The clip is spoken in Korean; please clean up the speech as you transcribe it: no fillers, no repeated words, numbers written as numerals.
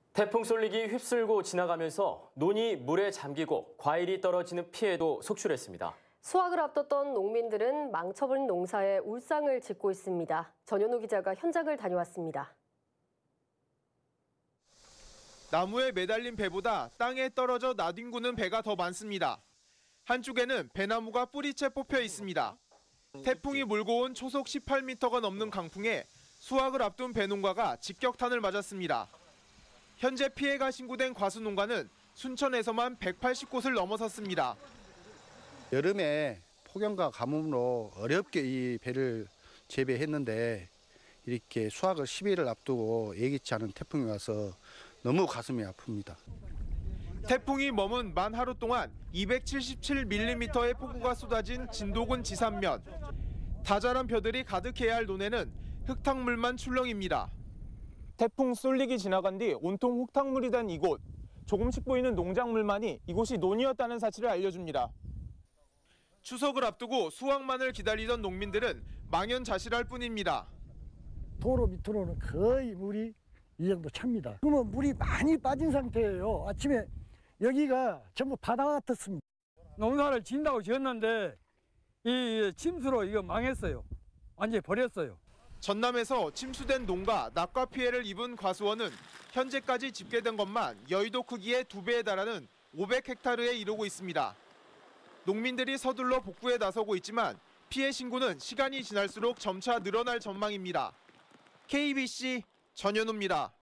태풍 쏠릭이 휩쓸고 지나가면서 논이 물에 잠기고 과일이 떨어지는 피해도 속출했습니다. 수확을 앞뒀던 농민들은 망쳐버린 농사에 울상을 짓고 있습니다. 전현우 기자가 현장을 다녀왔습니다. 나무에 매달린 배보다 땅에 떨어져 나뒹구는 배가 더 많습니다. 한쪽에는 배나무가 뿌리채 뽑혀 있습니다. 태풍이 몰고 온 초속 18m가 넘는 강풍에 수확을 앞둔 배농가가 직격탄을 맞았습니다. 현재 피해가 신고된 과수농가는 순천에서만 180곳을 넘어섰습니다. 여름에 폭염과 가뭄으로 어렵게 이 배를 재배했는데 이렇게 수확을 10일을 앞두고 예기치 않은 태풍이 와서 너무 가슴이 아픕니다. 태풍이 머문 만 하루 동안 277mm의 폭우가 쏟아진 진도군 지산면. 다 자란 벼들이 가득해야 할 논에는 흙탕물만 출렁입니다. 태풍 쏠릭이 지나간 뒤 온통 흙탕물이 된 이곳. 조금씩 보이는 농작물만이 이곳이 논이었다는 사실을 알려줍니다. 추석을 앞두고 수확만을 기다리던 농민들은 망연자실할 뿐입니다. 도로 밑으로는 거의 물이 이 정도 찹니다. 그러면 물이 많이 빠진 상태예요. 아침에 여기가 전부 바다 같았습니다. 농사를 짓는다고 지었는데 이 침수로 이거 망했어요. 완전히 버렸어요. 전남에서 침수된 농가 낙과 피해를 입은 과수원은 현재까지 집계된 것만 여의도 크기의 2배에 달하는 500헥타르에 이르고 있습니다. 농민들이 서둘러 복구에 나서고 있지만 피해 신고는 시간이 지날수록 점차 늘어날 전망입니다. KBC 전현우입니다.